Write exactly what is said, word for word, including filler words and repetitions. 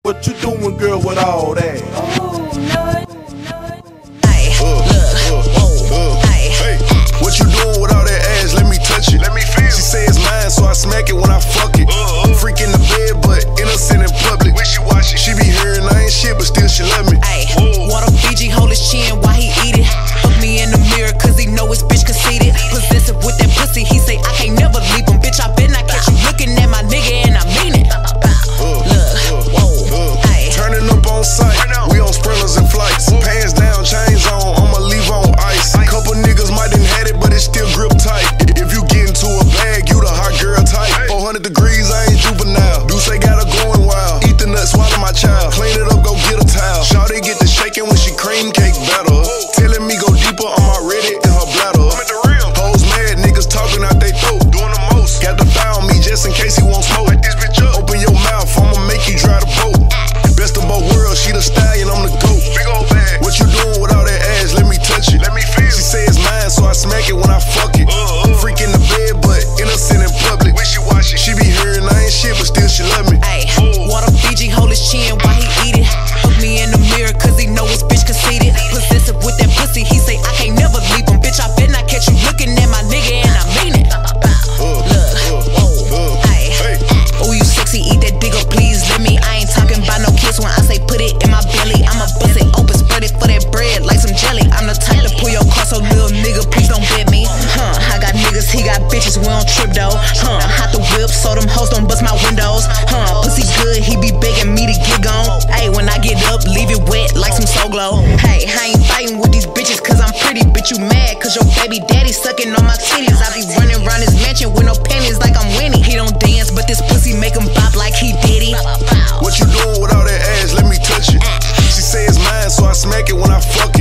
What you doing, girl, with all that? Ooh, none. Ay, look, whoa, ay. Hey, what you doing with all that ass? Let me touch it. Let me feel. She say it's mine, so I smack it when I fuck it. Uh, uh. Freak in the bed, but innocent in public. When she watch it, she be hearing I ain't shit, but still she love me. Ay, water Fiji, hold his chin while he eat it. Look me in the mirror, cause he know his bitch conceited. Possessive with that pussy, he say I can't never leave him. Bitch, I bet not catch you looking at my nigga, and I mean it. Look, whoa, ay. Turning up on sight, we on sprinters and flights. Pants down, chains on, I'ma leave on ice. Couple niggas might done had it, but it still grip tight. If you get into a bag, you the hot girl type. four hundred degrees, I ain't juvenile. Do say got her going wild. Eat the nut, swallow my child. Clean it up, go get a towel. Shawty get the shaking when she cream cake better. Telling me go deeper, I'm already in her bladder. Hoes mad, niggas talking out they throat. Doing the most. Got the thigh on me just in case he won't smoke. Light this bitch up. Open your mouth, I'ma make you dry the boat. Best of both worlds, she the stallion, I'm the goat. Big old bag. What you doing with all that ass? Let me touch it. Let me feel. She say it's mine, so I smack it when I fuck it. Uh, uh. Freak in the bed, but innocent in public. When she watch it, she be hearing I ain't shit, but still she love me. Ay, water Fiji, hold his chin while he eat it. Look me in the mirror, cause he know his bitch conceited. Possessive with that pussy, he say I can't never leave him. Bitch, I bet not catch you looking at my nigga, and I mean it. Look, whoa, ay. Ooh, you sexy, eat that dick up, please let me. I ain't talking about no kiss when I say put it in my belly. I'ma bust it open, spread it for that bread like some jelly. I'm the type to pull your car, so little nigga, please don't bet me. Huh, I got niggas, he got bitches, we don't trip though. Huh, hot the whip, so them hoes don't bust my windows. Huh, pussy good, he be begging me to get gone. Hey, when I get up, leave it wet like some Soul Glow. Hey, I ain't fighting with these bitches cause I'm pretty. Bitch, you mad cause your baby daddy sucking on my titties. I be running around his mansion with no panties like I'm Winnie. He don't dance, but this pussy make him bop like he did it. What you doing with all that ass? Let me touch it. She say it's mine, so I smack it when I fuck it.